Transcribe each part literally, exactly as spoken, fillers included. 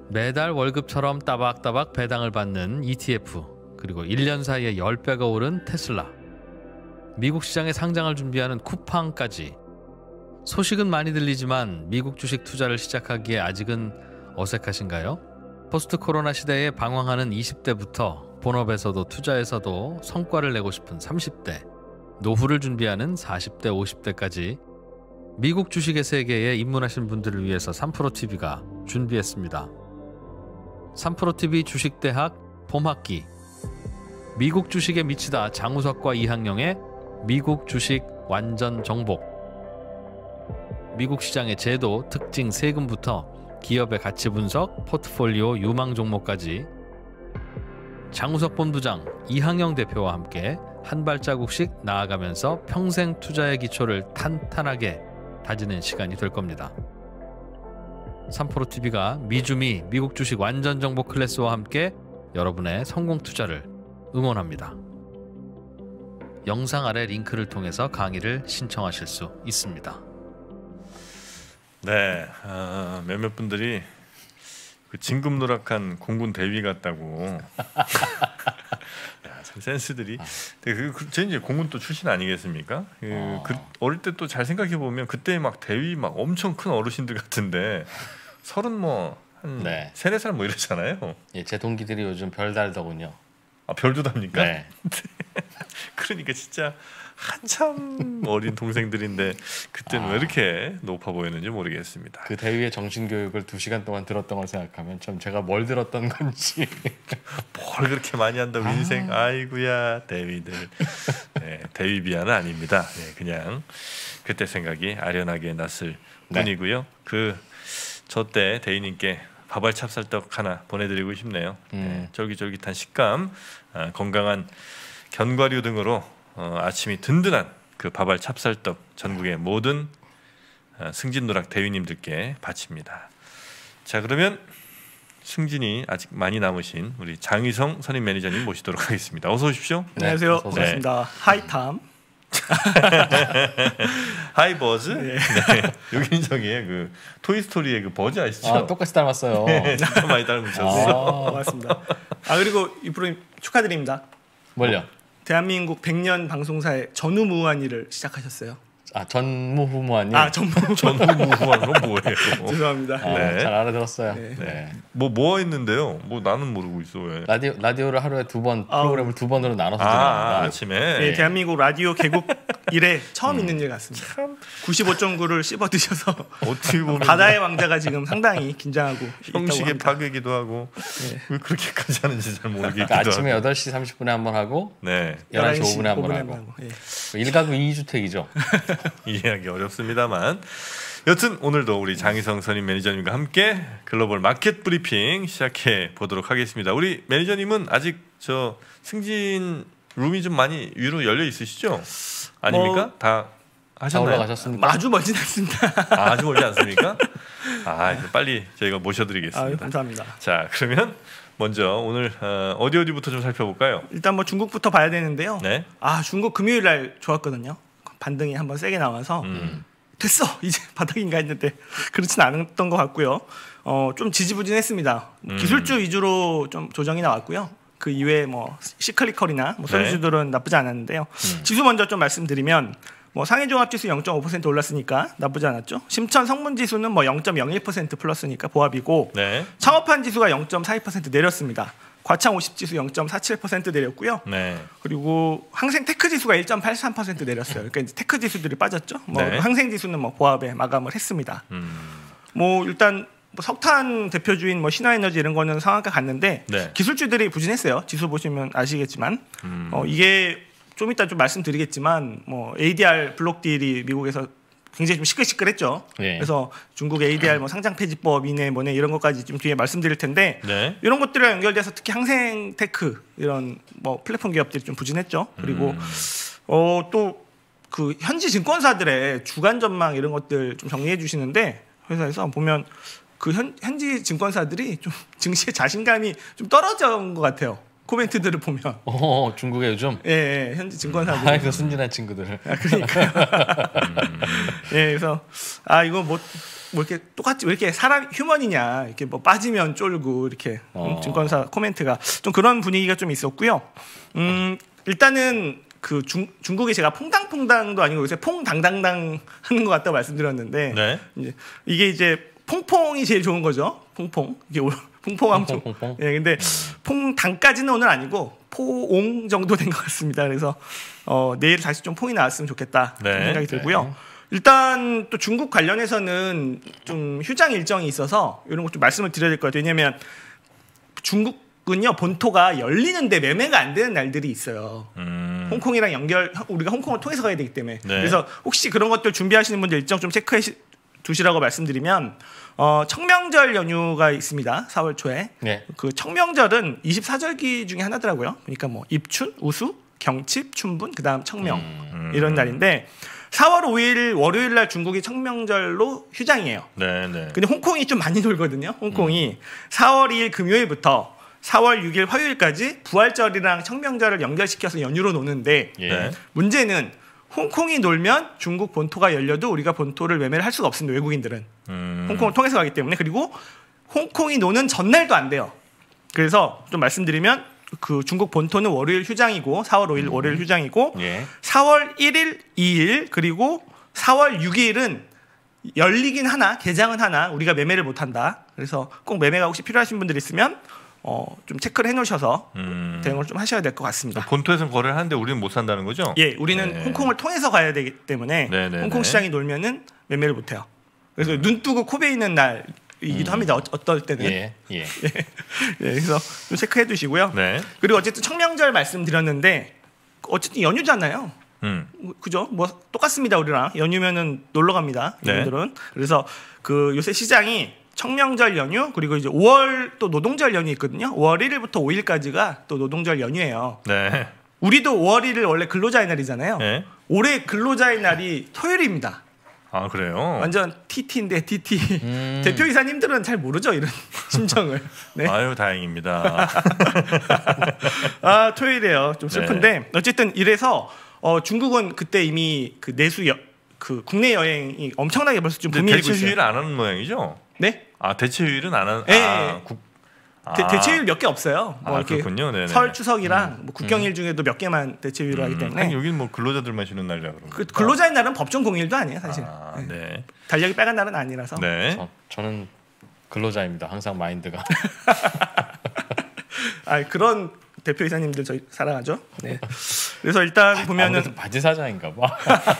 매달 월급처럼 따박따박 배당을 받는 이티에프, 그리고 일 년 사이에 십 배가 오른 테슬라, 미국 시장에 상장을 준비하는 쿠팡까지. 소식은 많이 들리지만 미국 주식 투자를 시작하기에 아직은 어색하신가요? 포스트 코로나 시대에 방황하는 이십 대부터 본업에서도 투자에서도 성과를 내고 싶은 삼십 대, 노후를 준비하는 사십 대, 오십 대까지 미국 주식의 세계에 입문하신 분들을 위해서 삼프로티비가 준비했습니다. 삼프로티비 주식대학 봄학기. 미국 주식에 미치다 장우석과 이항영의 미국 주식 완전 정복. 미국 시장의 제도, 특징, 세금부터 기업의 가치 분석, 포트폴리오 유망 종목까지 장우석 본부장, 이항영 대표와 함께 한 발자국씩 나아가면서 평생 투자의 기초를 탄탄하게 다지는 시간이 될 겁니다. 삼프로티비가 미주미 미국 주식 완전 정복 클래스와 함께 여러분의 성공 투자를 응원합니다. 영상 아래 링크를 통해서 강의를 신청하실 수 있습니다. 네, 어, 몇몇 분들이 그 진급누락한 공군 대위 같다고. 야, 참 센스들이. 그, 그, 제 이제 공군 또 출신 아니겠습니까? 그, 어. 그 어릴 때 또 잘 생각해 보면 그때 막 대위 막 엄청 큰 어르신들 같은데 서른 뭐 한 네. 세네 살 뭐 이러잖아요. 예, 제 동기들이 요즘 별 달더군요. 아, 별도 답니까? 네. 그러니까 진짜 한참 어린 동생들인데 그때는 아. 왜 이렇게 높아 보였는지 모르겠습니다. 그 대위의 정신교육을 두 시간 동안 들었던 걸 생각하면 참 제가 뭘 들었던 건지. 뭘 그렇게 많이 한다고 아. 인생. 아이고야 대위들. 네, 대위 비하는 아닙니다. 네, 그냥 그때 생각이 아련하게 났을 네. 뿐이고요. 그 저 때 대위님께 밥알 찹쌀떡 하나 보내드리고 싶네요. 음. 네, 쫄깃쫄깃한 식감, 아, 건강한 견과류 등으로 어, 아침이 든든한 그 밥알 찹쌀떡 전국의 모든 어, 승진누락 대위님들께 바칩니다. 자, 그러면 승진이 아직 많이 남으신 우리 장희성 선임 매니저님 모시도록 하겠습니다. 어서 오십시오. 네, 안녕하세요. 반갑습니다. 네. 하이탐. 하이버즈. 네. 네. 유긴정의 그 토이스토리의 그 버즈 아시죠? 아, 똑같이 닮았어요. 네, 진짜 많이 닮으셨어요. 아, 고맙습니다. 아, 그리고 이 프로님 축하드립니다. 뭘요? 대한민국 백 년 방송사의 전후무한 일을 시작하셨어요. 아, 전무후무한 일. 아, 전무 전무후무한 건 뭐예요? 죄송합니다. 아, 네. 잘 알아들었어요. 네. 네. 뭐 뭐 했는데요? 뭐 나는 모르고 있어 왜? 라디오 라디오를 하루에 두 번 아우. 프로그램을 두 번으로 나눠서 아, 진행합니다. 아, 아침에. 네, 대한민국 라디오 개국 이래 처음 음. 있는 일 같습니다. 참 구십오 점 구를 씹어 드셔서 어떻게 보면 바다의 왕자가 지금 상당히 긴장하고 형식의 파괴기도 하고 네. 왜 그렇게까지 하는지 잘 모르겠기도 그러니까 아침에 하고. 여덟 시 삼십 분에 한 번 하고 네. 열한 시 오 분에 한 번 하고. 하고. 예. 일가구 이주택이죠. 이해하기 어렵습니다만 여튼 오늘도 우리 장희성 선임 매니저님과 함께 글로벌 마켓 브리핑 시작해 보도록 하겠습니다. 우리 매니저님은 아직 저 승진 룸이 좀 많이 위로 열려 있으시죠? 아닙니까? 뭐, 다 하셨나요? 올라가셨습니까? 아주 멀진 않습니다. 아, 아주 멀지 않습니까? 아, 빨리 저희가 모셔드리겠습니다. 아유, 감사합니다. 자, 그러면 먼저 오늘 어, 어디 어디부터 좀 살펴볼까요? 일단 뭐 중국부터 봐야 되는데요. 네. 아, 중국 금요일 날 좋았거든요. 반등이 한번 세게 나와서 음. 됐어 이제 바닥인가 했는데 그렇진 않았던 것 같고요. 어, 좀 지지부진했습니다. 음. 기술주 위주로 좀 조정이 나왔고요. 그 이외에 뭐 시클리컬이나 뭐 소유주들은 네. 나쁘지 않았는데요. 음. 지수 먼저 좀 말씀드리면 뭐 상해종합지수 영 점 오 퍼센트 올랐으니까 나쁘지 않았죠. 심천 성문지수는 뭐 영 점 영일 퍼센트 플러스니까 보합이고 네. 창업한 지수가 영 점 사이 퍼센트 내렸습니다. 과창 오십 지수 영 점 사칠 퍼센트 내렸고요. 네. 그리고 항생 테크 지수가 일 점 팔삼 퍼센트 내렸어요. 그러니까 이제 테크 지수들이 빠졌죠. 뭐 네. 항생 지수는 뭐 보합에 마감을 했습니다. 음. 뭐 일단 뭐 석탄 대표주인 뭐 신화에너지 이런 거는 상한가 갔는데 네. 기술주들이 부진했어요. 지수 보시면 아시겠지만 음. 어, 이게 좀 이따 좀 말씀드리겠지만 뭐 에이디알 블록 딜이 미국에서 굉장히 좀 시끌시끌했죠. 네. 그래서 중국 에이디알 뭐 상장 폐지법 이내 뭐네 이런 것까지 좀 뒤에 말씀드릴 텐데 네. 이런 것들이랑 연결돼서 특히 항생 테크 이런 뭐 플랫폼 기업들이 좀 부진했죠. 그리고 음. 어, 또 그 현지 증권사들의 주간 전망 이런 것들 좀 정리해 주시는데 회사에서 보면 그 현, 현지 증권사들이 좀 증시의 자신감이 좀 떨어진 것 같아요. 코멘트들을 보면. 어, 중국에 요즘. 예, 예 현지 증권사들. 아이고 순진한 친구들. 아, 그러니까요. 예, 그래서 아 이거 뭐 뭐 이렇게 똑같지 왜 이렇게 사람 휴먼이냐 이렇게 뭐 빠지면 쫄고 이렇게 어. 증권사 코멘트가 좀 그런 분위기가 좀 있었고요. 음 일단은 그 중, 중국이 제가 퐁당퐁당도 아니고 요새 퐁당당당 하는 것 같다고 말씀드렸는데 네. 이제 이게 이제 퐁퐁이 제일 좋은 거죠. 퐁퐁 이게 오- 퐁퐁하면 좀 퐁퐁퐁. 예 근데 퐁당까지는 오늘 아니고 포옹 정도 된 것 같습니다. 그래서 어, 내일 다시 좀 퐁이 나왔으면 좋겠다 네. 생각이 들고요. 일단 또 중국 관련해서는 좀 휴장 일정이 있어서 이런 것 좀 말씀을 드려야 될 것 같아요. 왜냐하면 중국은요 본토가 열리는데 매매가 안 되는 날들이 있어요. 음. 홍콩이랑 연결 우리가 홍콩을 통해서 가야 되기 때문에 네. 그래서 혹시 그런 것들 준비하시는 분들 일정 좀 체크해 두시라고 말씀드리면 어, 청명절 연휴가 있습니다. 사월 초에 네. 그 청명절은 이십사절기 중에 하나더라고요. 그러니까 뭐 입춘, 우수, 경칩, 춘분, 그다음 청명 음. 이런 날인데 사월 오일 월요일 날 중국이 청명절로 휴장이에요. 네, 네. 근데 홍콩이 좀 많이 놀거든요. 홍콩이 사월 이일 금요일부터 사월 육일 화요일까지 부활절이랑 청명절을 연결시켜서 연휴로 노는데 예. 네. 문제는 홍콩이 놀면 중국 본토가 열려도 우리가 본토를 매매를 할 수가 없습니다. 외국인들은 음. 홍콩을 통해서 가기 때문에 그리고 홍콩이 노는 전날도 안 돼요. 그래서 좀 말씀드리면 그 중국 본토는 월요일 휴장이고 사월 오일 월요일 휴장이고 예. 사월 일일, 이일 그리고 사월 육일은 열리긴 하나 개장은 하나 우리가 매매를 못 한다. 그래서 꼭 매매가 혹시 필요하신 분들 있으면 어, 좀 체크를 해놓으셔서 음. 대응을 좀 하셔야 될 것 같습니다. 본토에서는 거래를 하는데 우리는 못 산다는 거죠? 예, 우리는 네. 홍콩을 통해서 가야 되기 때문에 네, 네, 홍콩 네. 시장이 놀면은 매매를 못 해요. 그래서 눈 뜨고 코 베이는 날이기도 합니다. 어, 어떨 때는. 예. 예. 예, 그래서 좀 체크해 두시고요. 네. 그리고 어쨌든 청명절 말씀드렸는데 어쨌든 연휴잖아요. 음. 그죠? 뭐 똑같습니다 우리랑 연휴면은 놀러 갑니다. 네. 이분들은 그래서 그 요새 시장이 청명절 연휴 그리고 이제 오월 또 노동절 연휴 있거든요. 오월 일일부터 오일까지가 또 노동절 연휴예요. 네. 우리도 오월 일일 원래 근로자의 날이잖아요. 네. 올해 근로자의 날이 토요일입니다. 아, 그래요? 완전 티티인데 티티. 음. 대표이사님들은 잘 모르죠 이런 심정을. 네. 아유, 다행입니다. 아 토요일이에요. 좀 슬픈데 네. 어쨌든 이래서 어, 중국은 그때 이미 그 내수 여, 그 국내 여행이 엄청나게 벌써 좀 근데 붐이 일고 대체 있어요. 휴일을 안 하는 모양이죠? 네? 아, 대체 휴일은 안 하는. 예, 아, 예. 국. 대, 아. 대체휴일 몇 개 없어요. 뭐 아, 이렇게 그렇군요. 네네. 설 추석이랑 뭐 국경일 중에도 몇 개만 대체휴일을 하기 때문에 하긴 여기는 뭐 근로자들만 쉬는 날이라 그런 그 거니까. 근로자의 날은 법정 공휴일도 아니에요 사실. 아, 네. 네. 달력이 빨간 날은 아니라서. 네. 저, 저는 근로자입니다. 항상 마인드가. 아 그런 대표이사님들 저희 사랑하죠. 네. 그래서 일단 보면은 아무래도 바지 사장인가 봐.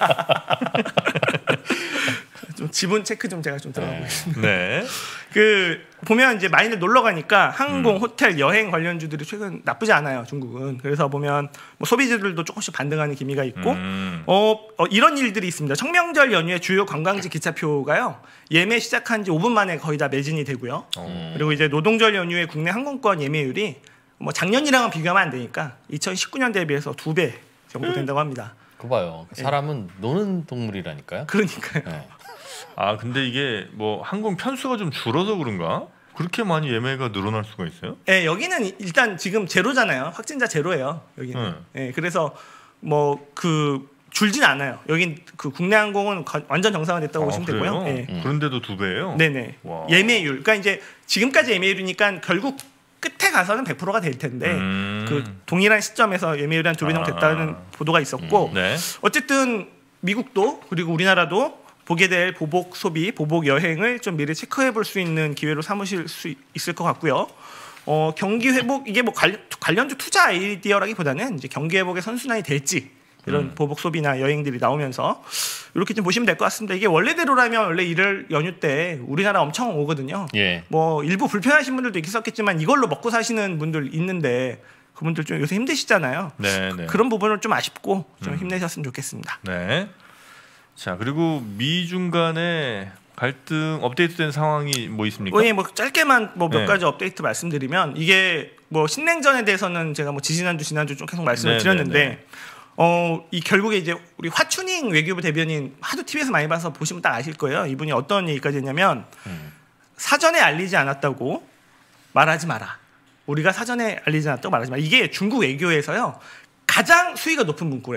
좀 지분 체크 좀 제가 좀 들어가고 네. 있습니다. 네. 그 보면 이제 많이들 놀러 가니까 항공, 음. 호텔, 여행 관련주들이 최근 나쁘지 않아요 중국은. 그래서 보면 뭐 소비주들도 조금씩 반등하는 기미가 있고 음. 어, 어, 이런 일들이 있습니다. 청명절 연휴에 주요 관광지 기차표가요 예매 시작한 지 오 분 만에 거의 다 매진이 되고요. 어. 그리고 이제 노동절 연휴에 국내 항공권 예매율이 뭐 작년이랑은 비교하면 안 되니까 이천십구 년 대비해서 두 배 정도 된다고 합니다. 그 봐요. 사람은 노는 동물이라니까요. 그러니까요. 네. 아, 근데 이게 뭐 항공 편수가 좀 줄어서 그런가? 그렇게 많이 예매가 늘어날 수가 있어요? 네, 여기는 일단 지금 제로잖아요. 확진자 제로예요. 여기는. 음. 네, 그래서 뭐 그 줄진 않아요. 여긴 그 국내 항공은 거- 완전 정상화됐다고 아, 보시면 그래요? 되고요. 네. 음. 그런데도 두 배예요? 네네. 와. 예매율. 그러니까 이제 지금까지 예매율이니까 결국 끝에 가서는 백 퍼센트가 될 텐데 음. 그 동일한 시점에서 예매율이 한 두 배 정도 됐다는 아. 보도가 있었고 네. 어쨌든 미국도 그리고 우리나라도 보게 될 보복 소비, 보복 여행을 좀 미리 체크해 볼 수 있는 기회로 삼으실 수 있을 것 같고요. 어, 경기 회복 이게 뭐 관련, 관련주 투자 아이디어라기보다는 이제 경기 회복의 선순환이 될지 이런 음. 보복 소비나 여행들이 나오면서 이렇게 좀 보시면 될 것 같습니다. 이게 원래대로라면 원래 일월 연휴 때 우리나라 엄청 오거든요. 예. 뭐 일부 불편하신 분들도 있었겠지만 이걸로 먹고 사시는 분들 있는데 그분들 좀 요새 힘드시잖아요. 네, 네. 그런 부분을 좀 아쉽고 좀 음. 힘내셨으면 좋겠습니다. 네. 자, 그리고 미중 간의 갈등 업데이트된 상황이 뭐 있습니까? 예, 뭐 짧게만 뭐 몇 네. 가지 업데이트 말씀드리면 이게 뭐 신냉전에 대해서는 제가 뭐 지지난주 지난주 좀 계속 말씀을 네, 드렸는데 네, 네. 어, 이 결국에 이제 우리 화추닝 외교부 대변인 하도 티비에서 많이 봐서 보시면 딱 아실 거예요. 이분이 어떤 얘기까지 했냐면 음. 사전에 알리지 않았다고 말하지 마라. 우리가 사전에 알리지 않았다고 말하지 마라. 이게 중국 외교에서요 가장 수위가 높은 문구래요.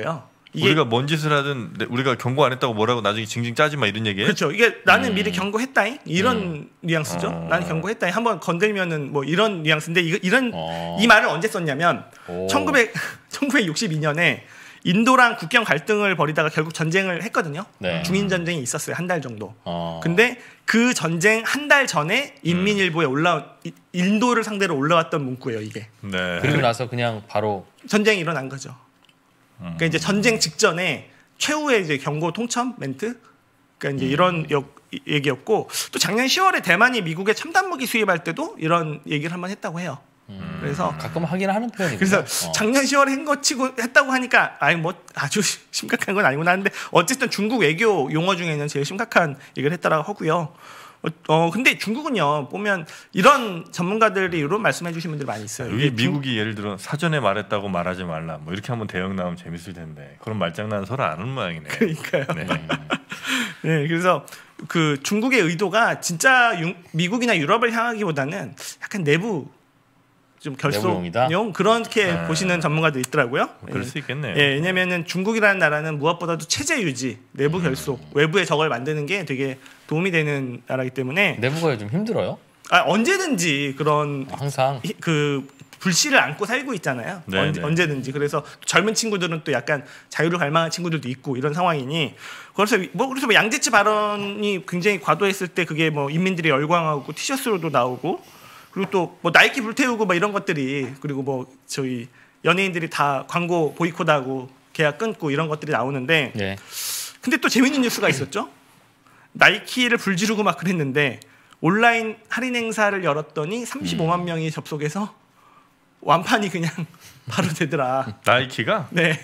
우리가 뭔 짓을 하든 우리가 경고 안 했다고 뭐라고 나중에 징징 짜지 마 이런 얘기예요? 그렇죠. 이게 나는 음. 미리 경고했다잉 이런 음. 뉘앙스죠. 어. 나는 경고했다잉 한번 건들면은 뭐 이런 뉘앙스인데 이거 이런 어. 이 말을 언제 썼냐면 오. 천구백, 천구백육십이 년에 인도랑 국경 갈등을 벌이다가 결국 전쟁을 했거든요. 네. 중인 전쟁이 있었어요. 한 달 정도. 어. 근데 그 전쟁 한 달 전에 인민일보에 올라 인도를 상대로 올라왔던 문구예요. 이게. 네. 그리고 나서 그냥 바로 전쟁이 일어난 거죠. 그러니까 이제 전쟁 직전에 최후의 이제 경고 통첩 멘트, 그러니까 이제 음. 이런 역, 얘기였고 또 작년 시월에 대만이 미국에 첨단 무기 수입할 때도 이런 얘기를 한번 했다고 해요. 음. 그래서 가끔 하긴 하는 편이고. 그래서 어. 작년 시월에 한 거 치고 했다고 하니까 아니 뭐 아주 심각한 건 아니구나 하는데 어쨌든 중국 외교 용어 중에는 제일 심각한 얘기를 했다라고 하고요. 어, 어 근데 중국은요 보면 이런 전문가들이 이런 말씀해 주신 분들이 많이 있어요. 여기 미국이 예를 들어 사전에 말했다고 말하지 말라 뭐 이렇게 한번 대응 나오면 재밌을 텐데 그런 말장난 서로 안 하는 모양이네요. 그러니까요. 네. 네, 그래서 그 중국의 의도가 진짜 유, 미국이나 유럽을 향하기보다는 약간 내부 좀 결속용 그렇게 아. 보시는 전문가도 있더라고요. 그럴 수 있겠네요. 예, 왜냐면은 중국이라는 나라는 무엇보다도 체제 유지, 내부 결속, 음. 외부의 적을 만드는 게 되게 도움이 되는 나라이기 때문에 내부가 좀 힘들어요? 아, 언제든지 그런 아, 항상 히, 그 불씨를 안고 살고 있잖아요. 네, 언제, 네. 언제든지. 그래서 젊은 친구들은 또 약간 자유를 갈망한 친구들도 있고 이런 상황이니 그래서 뭐 그래서 뭐 양재치 발언이 굉장히 과도했을 때 그게 뭐 인민들이 열광하고 티셔츠로도 나오고 그리고 또 뭐 나이키 불태우고 뭐 이런 것들이 그리고 뭐 저희 연예인들이 다 광고 보이콧하고 계약 끊고 이런 것들이 나오는데 네. 근데 또 재밌는 뉴스가 있었죠. 나이키를 불지르고 막 그랬는데 온라인 할인 행사를 열었더니 삼십오만 명이 접속해서 완판이 그냥 바로 되더라. 나이키가? 네.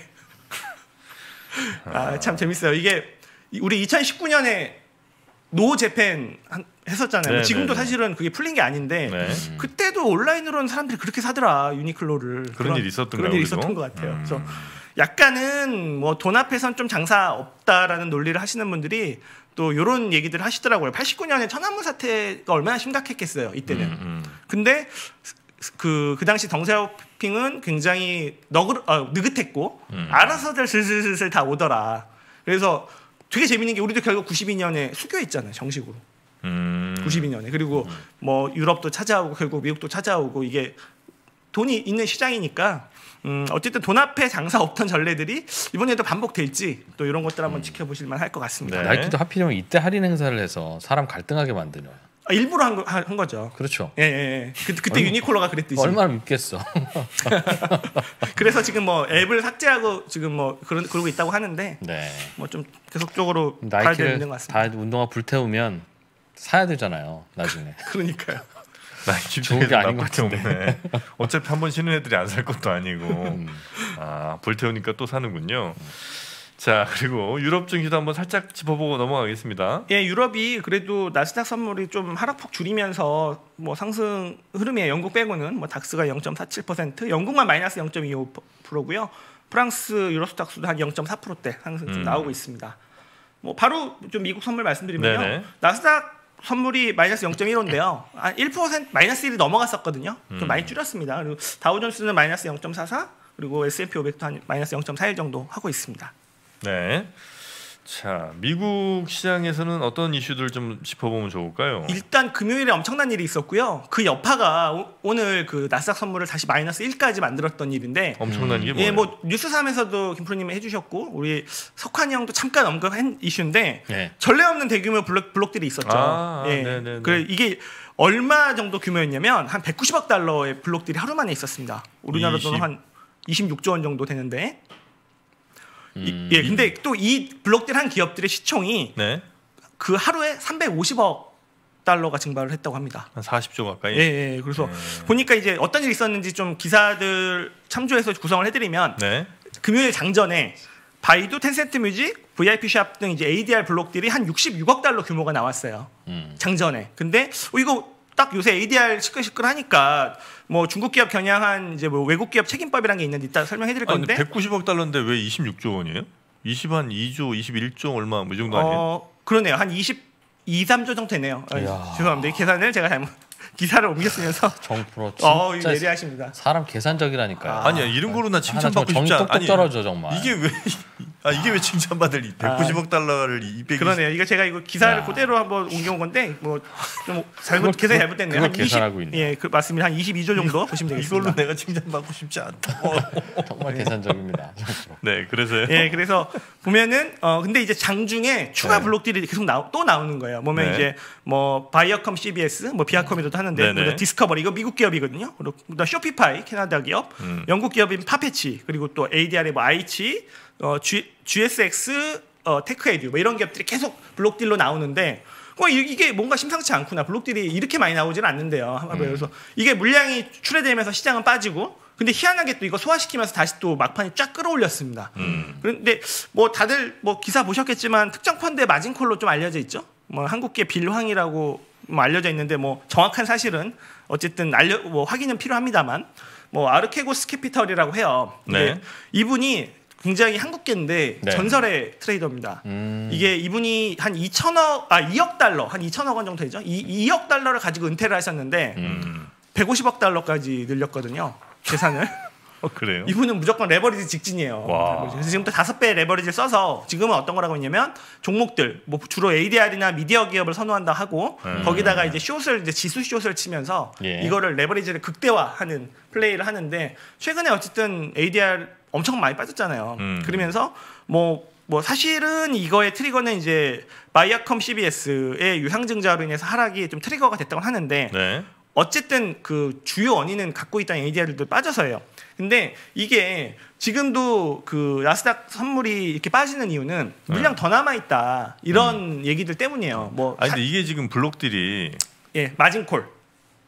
아, 참 재밌어요. 이게 우리 이천십구 년에 노 재팬 했었잖아요. 네, 지금도 네, 사실은 그게 풀린 게 아닌데 네. 그때도 온라인으로는 사람들이 그렇게 사더라 유니클로를. 그런 일이 있었던가요? 그런 일이 그래도? 있었던 것 같아요. 음. 그래서 약간은 뭐 돈 앞에선 좀 장사 없다라는 논리를 하시는 분들이 또 이런 얘기들을 하시더라고요. 팔십구 년에 천안문 사태가 얼마나 심각했겠어요 이때는. 음, 음. 근데 그, 그 당시 덩샤오핑은 굉장히 너그, 어, 느긋했고 음. 알아서들 슬슬슬슬 다 오더라. 그래서 되게 재밌는 게 우리도 결국 구십이 년에 수교했잖아요 정식으로. 음. 구십이 년에 그리고 음. 뭐 유럽도 찾아오고 결국 미국도 찾아오고 이게 돈이 있는 시장이니까 음, 어쨌든 돈 앞에 장사 없던 전례들이 이번에도 반복될지 또 이런 것들 한번 지켜보실 만할 것 같습니다. 네. 나이키도 하필이면 이때 할인 행사를 해서 사람 갈등하게 만드냐. 아, 일부러 한, 거, 한 거죠. 그렇죠. 예, 예, 예. 그, 그때 얼마, 유니클로가 그랬듯이. 얼마나 믿겠어. 그래서 지금 뭐 앱을 삭제하고 지금 뭐 그런 그러고 있다고 하는데 네. 뭐 좀 계속적으로 봐야 되는 것 나이키를 같습니다. 다 운동화 불태우면 사야 되잖아요. 나중에. 그러니까요. 나이키 좋은 게 아닌 것 같은데. 없네. 어차피 한번 신은 애들이 안 살 것도 아니고. 음. 아 불태우니까 또 사는군요. 자 그리고 유럽 증시도 한번 살짝 짚어보고 넘어가겠습니다. 예, 유럽이 그래도 나스닥 선물이 좀 하락폭 줄이면서 뭐 상승 흐름이에요. 영국 빼고는 뭐 닥스가 영 점 사칠 퍼센트, 영국만 마이너스 영 점 이오 퍼센트고요. 프랑스 유로스탁스도 한 영 점 사 퍼센트대 상승 좀 음. 나오고 있습니다. 뭐 바로 좀 미국 선물 말씀드리면요. 네네. 나스닥 선물이 마이너스 영 점 일오인데요. 한 일 퍼센트 마이너스 일이 넘어갔었거든요. 좀 음. 많이 줄였습니다. 그리고 다우존스는 마이너스 영 점 사사, 그리고 에스 앤 피 오백도 한 마이너스 영 점 사일 정도 하고 있습니다. 네. 자 미국 시장에서는 어떤 이슈들 좀 짚어보면 좋을까요? 일단 금요일에 엄청난 일이 있었고요. 그 여파가 오, 오늘 그 나스닥 선물을 다시 마이너스 일까지 만들었던 일인데 엄청난 게 뭐예요? 예, 뭐 뉴스삼에서도 김프로님이 해주셨고 우리 석환이 형도 잠깐 언급한 이슈인데 네. 전례 없는 대규모 블록, 블록들이 있었죠. 아, 예. 네네네. 그래 이게 얼마 정도 규모였냐면 한 백구십억 달러의 블록들이 하루 만에 있었습니다. 우리나라 돈은 이십 한 이십육조 원 정도 되는데. 이, 음. 예, 근데 또 이 블록들 한 기업들의 시총이 네. 그 하루에 삼백오십억 달러가 증발을 했다고 합니다. 한 사십조 가까이. 예, 예. 그래서 네. 보니까 이제 어떤 일이 있었는지 좀 기사들 참조해서 구성을 해드리면 네. 금요일 장전에 바이두, 텐센트 뮤직, 브이아이피 샵 등 이제 에이디알 블록들이 한 육십육억 달러 규모가 나왔어요. 음. 장전에. 근데 어, 이거 딱 요새 에이디알 시끌시끌하니까 뭐 중국 기업 겨냥한 이제 뭐 외국 기업 책임법이라는 게 있는데 이따 설명해드릴 아니, 건데. 백구십억 달러인데 왜 이십육조 원이에요? 이십 한 이조, 이십일조 얼마 뭐 이 정도 아니에요? 어, 그러네요. 한 이십이, 삼조 정도 되네요. 아, 이야. 죄송합니다. 이 계산을 제가 잘못 기사를 옮겼으면서 정프로 진짜 어, 예리하십니다. 사람 계산적이라니까요. 아니야 이런 거로 나 하나 칭찬받고 정말 싶지 정이 않아. 똑똑 아니 떨어져 정말. 이게 왜 아 이게 왜 칭찬받을 백구십억 달러를 이백 그러네요. 이거 제가 이거 기사를 야. 그대로 한번 옮겨온 건데 뭐 좀 잘못 그걸- 계산이 잘못됐네요. 그걸 한 이십, 계산하고 있네. 예, 그 맞습니다. 한 이십이 조 정도 보시면 되겠습니다. 이걸로 내가 칭찬받고 싶지 않다. 정말 계산적입니다. 네, 그래서요. 예, 그래서 보면은 어 근데 이제 장중에 추가 네. 블록딜이 계속 나오, 또 나오는 거예요. 보면 네. 이제 뭐 바이어컴 씨비에스, 뭐 비아컴이라도 하는데 네네. 그리고 디스커버리 이거 미국 기업이거든요. 그리고 그다음 쇼피파이 캐나다 기업, 음. 영국 기업인 파페치 그리고 또 에이디알의 뭐 아이치, 어 G, 지에스엑스, 어 테크에듀 뭐 이런 기업들이 계속 블록딜로 나오는데. 어, 이- 이게 뭔가 심상치 않구나. 블록딜이 이렇게 많이 나오지는 않는데요. 음. 그래서 이게 물량이 출회되면서 시장은 빠지고, 근데 희한하게 또 이거 소화시키면서 다시 또 막판이 쫙 끌어올렸습니다. 음. 그런데 뭐 다들 뭐 기사 보셨겠지만 특정 펀드의 마진콜로 좀 알려져 있죠. 뭐 한국계 빌황이라고 뭐 알려져 있는데 뭐 정확한 사실은 어쨌든 알려 뭐 확인은 필요합니다만 뭐 아르케고스 캐피털이라고 해요. 네. 네. 이분이 굉장히 한국계인데 네. 전설의 트레이더입니다. 음. 이게 이분이 한 이천억 아 이억 달러 한 이천억 원 정도 되죠. 이 이억 달러를 가지고 은퇴를 하셨는데 음. 백오십억 달러까지 늘렸거든요. 재산을. 어, 그래요? 이분은 무조건 레버리지 직진이에요. 와. 그래서 지금 또 다섯 배 레버리지를 써서 지금은 어떤 거라고 했냐면 종목들 뭐 주로 에이디알이나 미디어 기업을 선호한다 하고 음. 거기다가 이제 숏을 이제 지수 숏을 치면서 예. 이거를 레버리지를 극대화하는 플레이를 하는데 최근에 어쨌든 에이디알 엄청 많이 빠졌잖아요. 음. 그러면서 뭐 뭐 사실은 이거의 트리거는 이제 바이아컴 씨비에스의 유상증자로 인해서 하락이 좀 트리거가 됐다고 하는데 네. 어쨌든 그 주요 원인은 갖고 있다는 에이디알들도 빠져서예요. 근데 이게 지금도 그 나스닥 선물이 이렇게 빠지는 이유는 물량 더 남아 있다 이런 얘기들 때문이에요. 뭐 아니 사- 근데 이게 지금 블록딜이 예 마진콜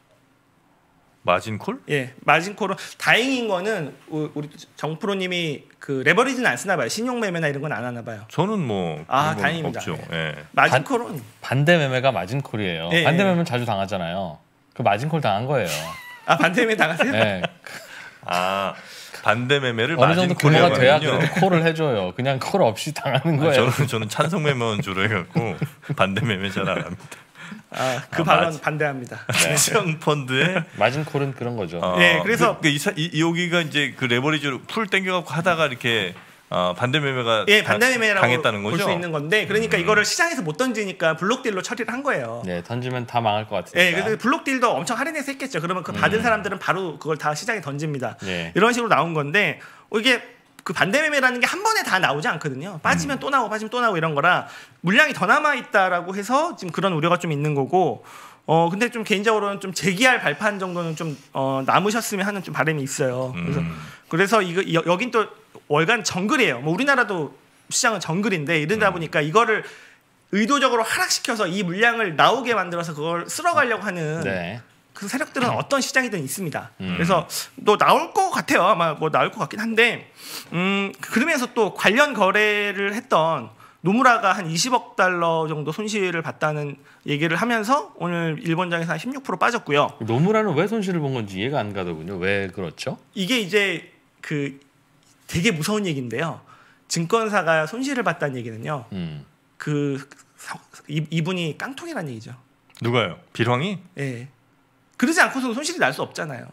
마진콜? 예 마진콜은 다행인 거는 우- 우리 정프로님이 그 레버리지는 안 쓰나 봐요. 신용 매매나 이런 건 안 하나 봐요. 저는 뭐 아, 그런 건 다행입니다. 없죠. 예. 마진콜은 반대 매매가 마진콜이에요. 예, 반대 예. 매매는 자주 당하잖아요. 그 마진콜 당한 거예요. 아 반대 매매 당하세요? 네. 아 반대 매매를 어느 정도 규모가 돼야 마진콜이라고 그래도 콜을 해줘요. 그냥 콜 없이 당하는 거예요. 저는 저는 찬성 매매원 주로 해갖고 반대 매매 잘 안 합니다. 아, 그 아, 발언 마진- 반대합니다. 시장 펀드에 마진콜은 그런 거죠. 어, 네, 그래서- 그, 그 이, 사- 이, 여기가 이제 그 레버리지로 풀 땡겨갖고 하다가 이렇게 어, 반대 매매가 예 다- 반대 매매라고 당했다는 볼 거죠. 수 있는 건데 그러니까 음. 이거를 시장에서 못 던지니까 블록딜로 처리를 한 거예요. 네, 던지면 다 망할 것 같으니까. 예, 그래서 블록딜도 엄청 할인해서 했겠죠. 그러면 그 받은 사람들은 바로 그걸 다 시장에 던집니다. 예. 이런 식으로 나온 건데 어, 이게 그 반대 매매라는 게 한 번에 다 나오지 않거든요. 빠지면 또 나오고 빠지면 또 나오고 이런 거라 물량이 더 남아 있다라고 해서 지금 그런 우려가 좀 있는 거고. 어 근데 좀 개인적으로는 좀 재기할 발판 정도는 좀 어, 남으셨으면 하는 좀 바람이 있어요. 그래서 음. 그래서 이거 여, 여긴 또 월간 정글이에요. 뭐 우리나라도 시장은 정글인데 이러다 보니까 이거를 의도적으로 하락시켜서 이 물량을 나오게 만들어서 그걸 쓸어가려고 하는 네. 그 세력들은 어떤 시장이든 있습니다. 음. 그래서 또 나올 것 같아요. 아마 뭐 나올 것 같긴 한데, 음 그러면서 또 관련 거래를 했던 노무라가 한 이십억 달러 정도 손실을 봤다는 얘기를 하면서 오늘 일본장에서 한 십육 퍼센트 빠졌고요. 노무라는 왜 손실을 본 건지 이해가 안 가더군요. 왜 그렇죠? 이게 이제 그 되게 무서운 얘기인데요. 증권사가 손실을 봤다는 얘기는요. 음. 그 사- 이, 이분이 깡통이라는 얘기죠. 누가요? 빌황이? 예. 그러지 않고서는 손실이 날 수 없잖아요.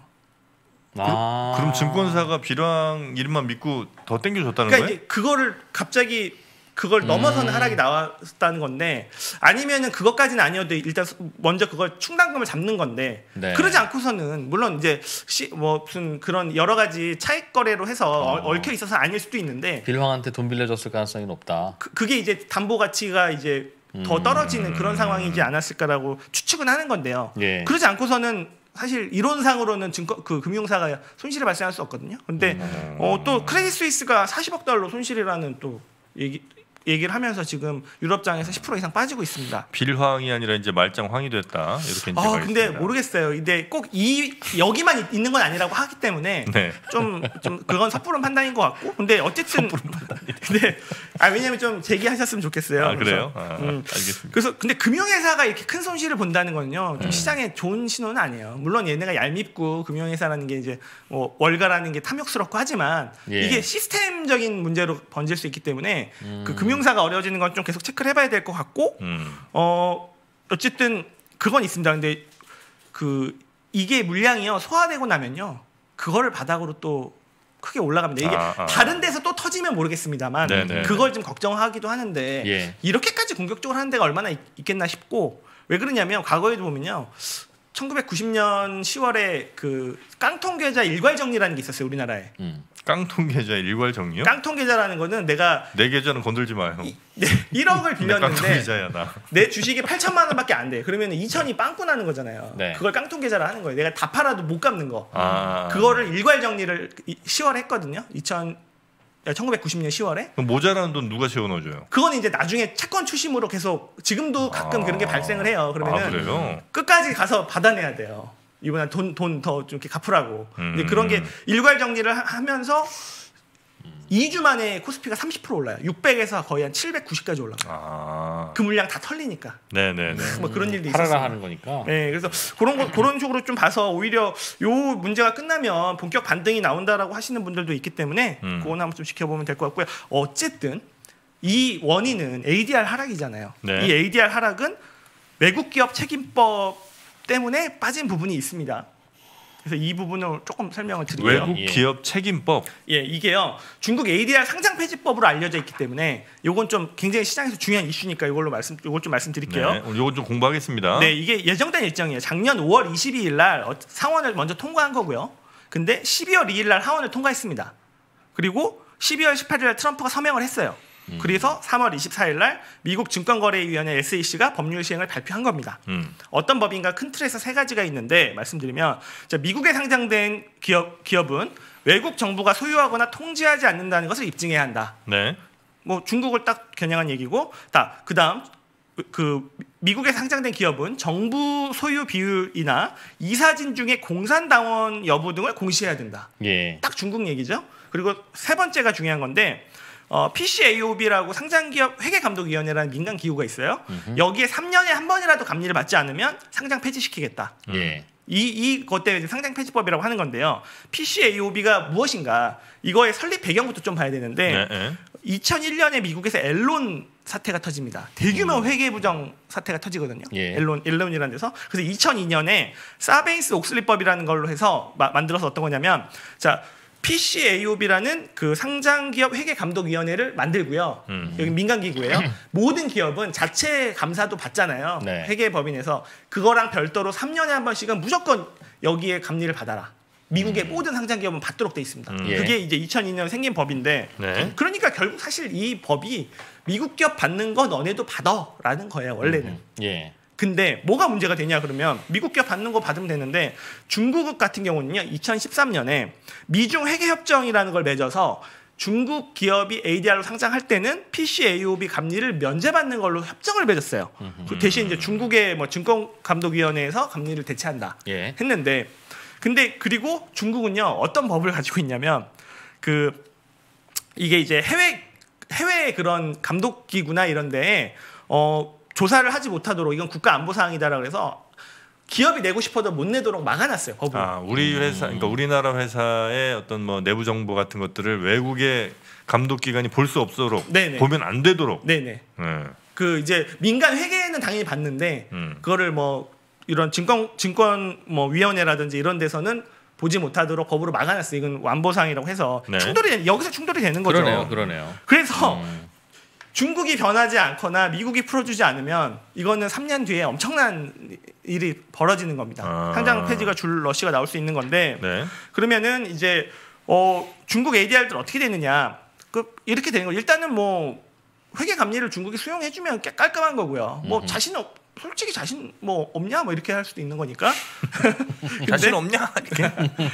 아. 그럼 증권사가 빌황 이름만 믿고 더 땡겨줬다는 그러니까 거예요? 이제 그거를 갑자기 그걸 넘어서는 음. 하락이 나왔다는 건데 아니면은 그것까지는 아니어도 일단 먼저 그걸 충당금을 잡는 건데 네. 그러지 않고서는 물론 이제 시, 뭐 무슨 그런 여러 가지 차익 거래로 해서 어. 어. 얽혀 있어서 아닐 수도 있는데 빌황한테 돈 빌려줬을 가능성이 높다. 그, 그게 이제 담보 가치가 이제 더 음. 떨어지는 그런 상황이지 않았을까라고 추측은 하는 건데요. 예. 그러지 않고서는 사실 이론상으로는 증권 그 금융사가 손실이 발생할 수 없거든요. 근데 음. 어, 또 크레딧 스위스가 사십억 달러 손실이라는 또 얘기 얘기를 하면서 지금 유럽장에서 십 퍼센트 이상 빠지고 있습니다. 빌황이 아니라 이제 말짱 황이 됐다 이렇게 이제 아 가 근데 있습니다. 모르겠어요. 근데 꼭 이 여기만 있- 있는 건 아니라고 하기 때문에 네. 좀 좀 그건 섣부른 판단인 것 같고. 근데 어쨌든 근데 아 왜냐면 좀 제기하셨으면 좋겠어요. 아 그래요? 그래서, 아, 음. 알겠습니다. 그래서 근데 금융회사가 이렇게 큰 손실을 본다는 건요 좀 음. 시장에 좋은 신호는 아니에요. 물론 얘네가 얄밉고 금융회사라는 게 이제 뭐 월가라는 게 탐욕스럽고 하지만 예. 이게 시스템적인 문제로 번질 수 있기 때문에 음. 그 금융사가 어려워지는 건 좀 계속 체크를 해봐야 될 것 같고 음. 어 어쨌든 그건 있습니다. 근데 그 이게 물량이요 소화되고 나면요 그거를 바닥으로 또 크게 올라갑니다. 이게 아, 아. 다른 데서 또 터지면 모르겠습니다만 네네. 그걸 좀 걱정하기도 하는데 예. 이렇게까지 공격적으로 하는 데가 얼마나 있, 있겠나 싶고 왜 그러냐면 과거에도 보면요. 천구백구십 년 시월에 그 깡통 계좌 일괄 정리라는 게 있었어요 우리나라에. 음. 깡통 계좌 일괄 정리요? 깡통 계좌라는 거는 내가 내 계좌는 건들지 마요. 이, 네, 일억을 깡통 빌렸는데 계좌야 나. 내 주식이 팔천만 원밖에 안 돼. 그러면 이천이 빵꾸 나는 거잖아요. 네. 그걸 깡통 계좌라 하는 거예요. 내가 다 팔아도 못 갚는 거. 아. 그거를 일괄 정리를 시월에 했거든요. 이천 천구백구십 년 시월에. 그럼 모자란 돈 누가 채워 넣어줘요? 그건 이제 나중에 채권 추심으로 계속 지금도 가끔 아. 그런 게 발생을 해요. 그러면은 아, 그래요? 끝까지 가서 받아내야 돼요. 이번에 돈돈 더 좀 이렇게 갚으라고. 근데 음. 그런 게 일괄 정리를 하- 하면서 이 주 만에 코스피가 삼십 퍼센트 올라요. 육백에서 거의 한 칠백구십까지 올라가요. 아. 그 물량 다 털리니까. 네네네. 뭐 그런 일도 팔아라 있었어요. 하는 거니까. 네, 그래서 그런 거 그런 식으로 좀 봐서 오히려 요 문제가 끝나면 본격 반등이 나온다라고 하시는 분들도 있기 때문에 음. 그건 한번 좀 지켜보면 될 것 같고요. 어쨌든 이 원인은 에이디알 하락이잖아요. 네. 이 에이디알 하락은 외국 기업 책임법 때문에 빠진 부분이 있습니다. 그래서 이 부분을 조금 설명을 드릴게요. 외국 예. 기업 책임법. 예, 이게요. 중국 에이디알 상장 폐지법으로 알려져 있기 때문에 요건 좀 굉장히 시장에서 중요한 이슈니까 이걸로 말씀 요걸 좀 말씀드릴게요. 네, 오늘 요거 좀 공부하겠습니다. 네, 이게 예정된 일정이에요. 작년 오월 이십이일 날 어- 상원을 먼저 통과한 거고요. 근데 십이월 이일 날 하원을 통과했습니다. 그리고 십이월 십팔일 날 트럼프가 서명을 했어요. 그래서 삼월 이십사일 날 미국 증권거래위원회 에스이씨가 법률 시행을 발표한 겁니다. 음. 어떤 법인가 큰 틀에서 세 가지가 있는데 말씀드리면 자, 미국에 상장된 기업, 기업은 외국 정부가 소유하거나 통제하지 않는다는 것을 입증해야 한다. 네. 뭐 중국을 딱 겨냥한 얘기고, 다 그다음 그 미국에 상장된 기업은 정부 소유 비율이나 이사진 중에 공산당원 여부 등을 공시해야 된다. 예. 딱 중국 얘기죠. 그리고 세 번째가 중요한 건데 어, 피씨에이오비라고 상장기업 회계감독위원회라는 민간 기구가 있어요. 음흠. 여기에 삼 년에 한 번이라도 감리를 받지 않으면 상장 폐지시키겠다. 예. 이 이것 때문에 상장 폐지법이라고 하는 건데요. 피씨에이오비가 무엇인가? 이거의 설립 배경부터 좀 봐야 되는데 네. 네. 이천일 년에 미국에서 앨론 사태가 터집니다. 대규모 회계 부정 사태가 터지거든요. 예. 앨론 앨론이라는 데서. 그래서 이천이 년에 사베인스 옥슬리법이라는 걸로 해서 마, 만들어서 어떤 거냐면 자 피씨에이오비라는 그 상장기업 회계감독위원회를 만들고요. 음. 여기 민간 기구예요. 모든 기업은 자체 감사도 받잖아요. 네. 회계법인에서 그거랑 별도로 삼 년에 한 번씩은 무조건 여기에 감리를 받아라. 미국의 모든 상장기업은 받도록 돼 있습니다. 음. 예. 그게 이제 이천이 년 생긴 법인데 네. 그러니까 결국 사실 이 법이 미국 기업 받는 거 너네도 받아라는 거예요. 원래는. 음. 예. 근데 뭐가 문제가 되냐 그러면 미국 기업 받는 거 받으면 되는데 중국 같은 경우는요 이천십삼 년에 미중 회계협정이라는 걸 맺어서 중국 기업이 에이디알로 상장할 때는 피씨에이오비 감리를 면제받는 걸로 협정을 맺었어요. 그 대신 이제 중국의 뭐 증권감독위원회에서 감리를 대체한다 예. 했는데 근데 그리고 중국은요 어떤 법을 가지고 있냐면 그 이게 이제 해외 해외 그런 감독기구나 이런데 어 조사를 하지 못하도록 이건 국가 안보 사항이다라 그래서 기업이 내고 싶어도 못 내도록 막아놨어요 법으로. 아, 우리 회사, 그러니까 우리나라 회사의 어떤 뭐 내부 정보 같은 것들을 외국의 감독 기관이 볼 수 없도록 네네. 보면 안 되도록. 네네. 네. 그 이제 민간 회계는 당연히 받는데 음. 그거를 뭐 이런 증권 증권 뭐 위원회라든지 이런 데서는 보지 못하도록 법으로 막아놨어요. 이건 안보상이라고 해서 네. 충돌이 되- 여기서 충돌이 되는 거죠. 그러네요. 그러네요. 그래서 음. 중국이 변하지 않거나 미국이 풀어주지 않으면 이거는 삼 년 뒤에 엄청난 일이 벌어지는 겁니다. 아. 상장 폐지가 줄 러시가 나올 수 있는 건데 네. 그러면은 이제 어, 중국 에이디알들 어떻게 되느냐? 그 이렇게 되는 거. 일단은 뭐 회계 감리를 중국이 수용해주면 깨- 깔끔한 거고요. 뭐 음흠. 자신 없, 솔직히 자신 뭐 없냐 뭐 이렇게 할 수도 있는 거니까. 자신 근데 없냐? 이렇게.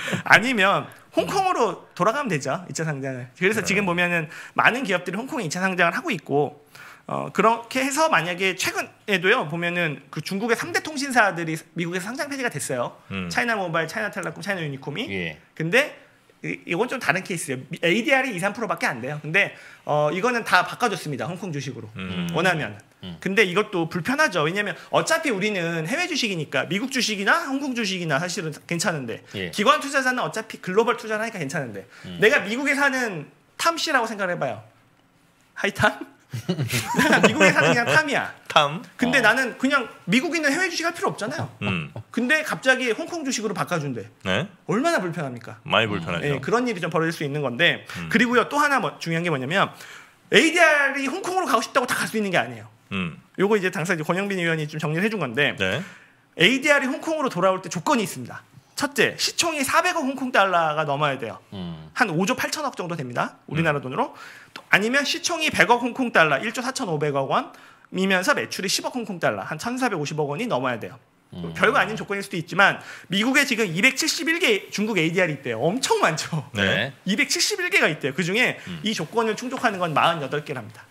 아니면 홍콩으로 돌아가면 되죠. 이 차 상장을. 그래서 지금 보면은 많은 기업들이 홍콩에 이 차 상장을 하고 있고 어, 그렇게 해서 만약에 최근에도요 보면은 그 중국의 삼 대 통신사들이 미국에서 상장 폐지가 됐어요. 음. 차이나 모바일, 차이나 텔레콤, 차이나 유니콤이. 예. 근데 이- 이건 좀 다른 케이스예요. 에이디알이 이, 삼 퍼센트밖에 안 돼요. 근데 어, 이거는 다 바꿔줬습니다. 홍콩 주식으로. 음. 원하면. 음. 근데 이것도 불편하죠. 왜냐하면 어차피 우리는 해외 주식이니까 미국 주식이나 홍콩 주식이나 사실은 괜찮은데 예. 기관 투자자는 어차피 글로벌 투자를 하니까 괜찮은데 음. 내가 미국에 사는 탐씨라고 생각을 해봐요. 하이탐? 내가 미국에 사는 그냥 탐이야. 탐. 근데 어. 나는 그냥 미국인은 해외 주식 할 필요 없잖아요. 음. 근데 갑자기 홍콩 주식으로 바꿔준대. 네. 얼마나 불편합니까? 많이 불편하죠. 예, 그런 일이 좀 벌어질 수 있는 건데 음. 그리고요 또 하나 뭐 중요한 게 뭐냐면 에이디알이 홍콩으로 가고 싶다고 다 갈 수 있는 게 아니에요. 음. 요거 이제 당사 이제 권영빈 의원이 좀 정리를 해준 건데 네. 에이디알이 홍콩으로 돌아올 때 조건이 있습니다. 첫째, 시총이 사백억 홍콩 달러가 넘어야 돼요. 음. 한 오조 팔천억 정도 됩니다. 우리나라 돈으로. 또 아니면 시총이 백억 홍콩 달러, 일조 사천오백억 원이면서 매출이 십억 홍콩 달러, 한 천사백오십억 원이 넘어야 돼요. 음. 별거 아닌 조건일 수도 있지만 미국에 지금 이백칠십일 개 중국 에이디알이 있대요. 엄청 많죠. 네. 이백칠십일 개가 있대요. 그중에 음. 이 조건을 충족하는 건 사십팔 개랍니다.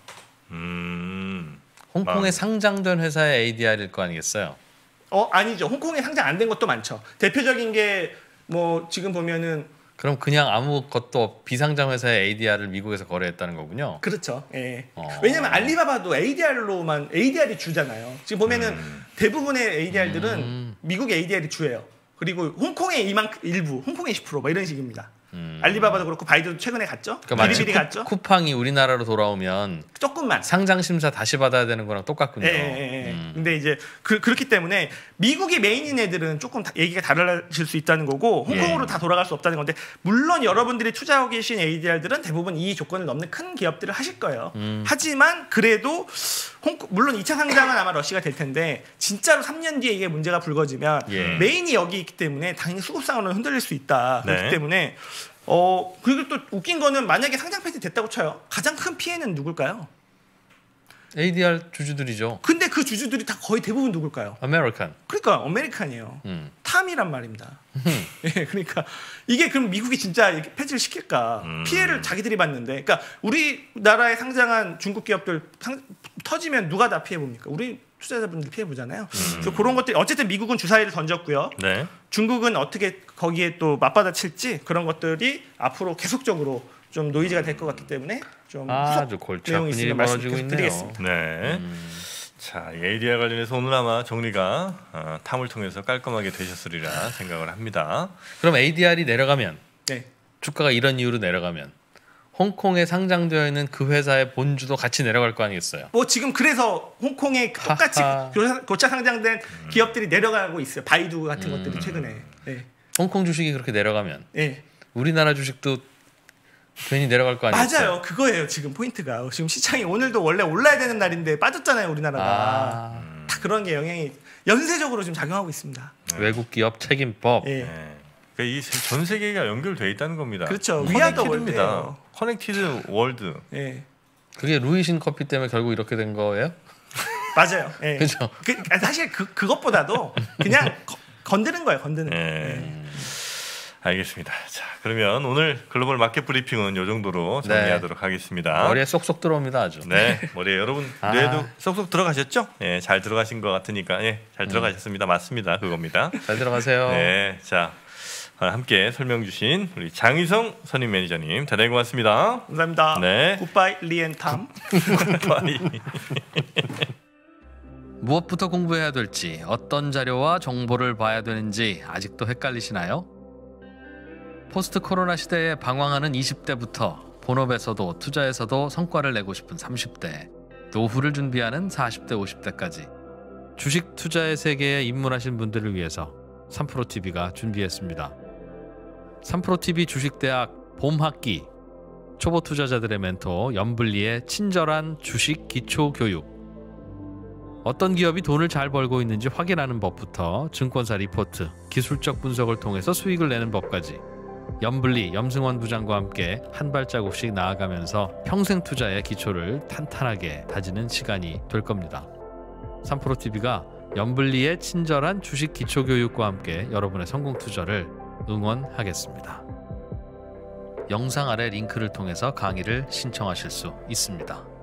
음. 홍콩에 아. 상장된 회사의 에이디알일 거 아니겠어요? 어 아니죠. 홍콩에 상장 안 된 것도 많죠. 대표적인 게 뭐 지금 보면은 그럼 그냥 아무것도 비상장 회사의 에이디알을 미국에서 거래했다는 거군요. 그렇죠. 예. 어. 왜냐면 알리바바도 에이디알로만 에이디알이 주잖아요. 지금 보면은 음. 대부분의 에이디알들은 음. 미국의 에이디알이 주예요. 그리고 홍콩의 이만큼 일부, 홍콩의 십 퍼센트 뭐 이런 식입니다. 음. 알리바바도 그렇고 바이두도 최근에 갔죠. 그러니까 마치 비리비리 갔죠. 쿠, 쿠팡이 우리나라로 돌아오면 조금만. 상장 심사 다시 받아야 되는 거랑 똑같군요. 예, 예, 예. 음. 근데 이제 그, 그렇기 때문에 미국이 메인인 애들은 조금 다, 얘기가 달라질 수 있다는 거고 홍콩으로 예. 다 돌아갈 수 없다는 건데 물론 여러분들이 투자하고 계신 에이디알들은 대부분 이 조건을 넘는 큰 기업들을 하실 거예요. 음. 하지만 그래도 홍콩, 물론 이 차 상장은 아마 러시가 될 텐데 진짜로 삼 년 뒤에 이게 문제가 불거지면 예. 메인이 여기 있기 때문에 당연히 수급상으로는 흔들릴 수 있다. 네. 그렇기 때문에 어 그리고 또 웃긴 거는 만약에 상장 폐지 됐다고 쳐요. 가장 큰 피해는 누굴까요? 에이디알 주주들이죠. 근데 그 주주들이 다 거의 대부분 누굴까요? 아메리칸. 그러니까 아메리칸이에요. 음. 탐이란 말입니다. 예, 그러니까 이게 그럼 미국이 진짜 이렇게 폐지를 시킬까? 음. 피해를 자기들이 받는데, 그러니까 우리나라에 상장한 중국 기업들 상, 터지면 누가 다 피해 봅니까? 우리 투자자분들 피해 보잖아요. 그래서 그런 것들 어쨌든 미국은 주사위를 던졌고요. 네. 중국은 어떻게 거기에 또 맞받아칠지 그런 것들이 앞으로 계속적으로 좀 노이즈가 될 것 같기 때문에 좀 아주 후속 골치 내용이 아픈 일이 있으면 말씀 벌어지고 계속 있네요. 드리겠습니다. 네. 음. 자, 에이디알 관련해서 오늘 아마 정리가 어, 탐을 통해서 깔끔하게 되셨으리라 생각을 합니다. 그럼 에이디알이 내려가면 네. 주가가 이런 이유로 내려가면 홍콩에 상장되어 있는 그 회사의 본주도 같이 내려갈 거 아니겠어요? 뭐 지금 그래서 홍콩에 똑같이 하하. 교차, 교차 상장된 음. 기업들이 내려가고 있어요. 바이두 같은 음. 것들이 최근에. 네. 홍콩 주식이 그렇게 내려가면 네. 우리나라 주식도 괜히 내려갈 거 아니겠어요? 맞아요. 그거예요. 지금 포인트가. 지금 시장이 오늘도 원래 올라야 되는 날인데 빠졌잖아요. 우리나라가. 아, 다 그런 게 영향이 연쇄적으로 지금 작용하고 있습니다. 외국 기업 책임법. 예. 네. 그러니까 이 전 세계가 연결돼 있다는 겁니다. 그렇죠. 위아더 커넥티드입니다. 월드예요. 커넥티드 월드. 예. 그게 루이신 커피 때문에 결국 이렇게 된 거예요? 맞아요. 예. 그죠? 그, 사실 그 그것보다도 그냥 거, 건드는 거예요. 건드는. 네. 예. 알겠습니다. 자, 그러면 오늘 글로벌 마켓 브리핑은 이 정도로 정리하도록 네. 하겠습니다. 머리에 쏙쏙 들어옵니다 아주. 네, 머리에 여러분 아. 뇌에도 쏙쏙 들어가셨죠? 예, 잘 들어가신 것 같으니까 예, 잘 음. 들어가셨습니다. 맞습니다. 그겁니다. 잘 들어가세요. 네, 자 함께 설명 주신 우리 장희성 선임 매니저님 대단히 고맙습니다. 감사합니다. 네. 굿바이 리앤탐. 바이. 무엇부터 공부해야 될지, 어떤 자료와 정보를 봐야 되는지 아직도 헷갈리시나요? 포스트 코로나 시대에 방황하는 이십 대부터 본업에서도 투자에서도 성과를 내고 싶은 삼십 대, 노후를 준비하는 사십 대, 오십 대까지 주식 투자의 세계에 입문하신 분들을 위해서 삼프로티비가 준비했습니다. 삼프로티비 주식대학 봄학기, 초보 투자자들의 멘토 연블리의 친절한 주식 기초 교육, 어떤 기업이 돈을 잘 벌고 있는지 확인하는 법부터 증권사 리포트, 기술적 분석을 통해서 수익을 내는 법까지 연블리, 염승원 부장과 함께 한 발자국씩 나아가면서 평생 투자의 기초를 탄탄하게 다지는 시간이 될 겁니다. 삼프로티비가 연블리의 친절한 주식 기초 교육과 함께 여러분의 성공 투자를 응원하겠습니다. 영상 아래 링크를 통해서 강의를 신청하실 수 있습니다.